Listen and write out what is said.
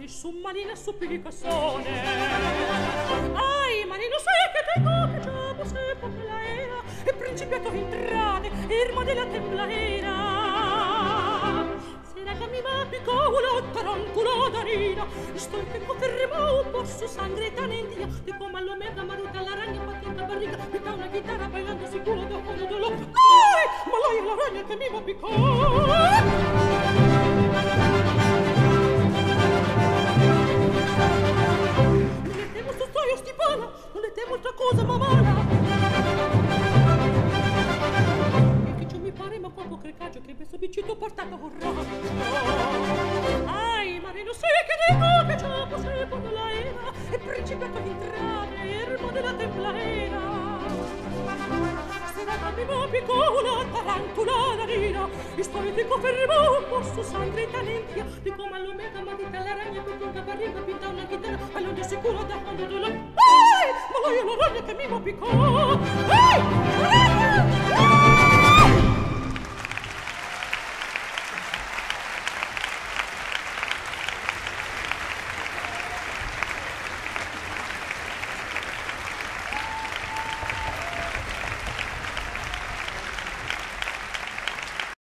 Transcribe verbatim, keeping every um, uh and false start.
su malina su picasone. Ai, marino sai che tengo che già posse poche la era e principiato entrate irma della temblaera. Sera che mi va piccolo tarantulo d'arina sto che confermo un po' su sangre tanentia di come all'omega maruta la ragna patenta barriga pica una chitarra bailando sicuro da fondo dolore. Ai, ma lei è la ragna che mi va piccolo. Stipana, non è te molta cosa ma vana. Che ciò mi pare ma quanto crecaggio che questo bicito portato un raggio. Ai, marino sei che dico che ciò possiamo la era e principiato di entrare ermo della templaera. Serata mi va piccola tarantula la rina e sto ti confermo posso sangre talentia di come all'omega ma di la ragna per tutta barriga pinta una chitarra all'onde sicuro da quando dolore. Ai, ma lei è la ragna che mi va piccola. Ai, ai.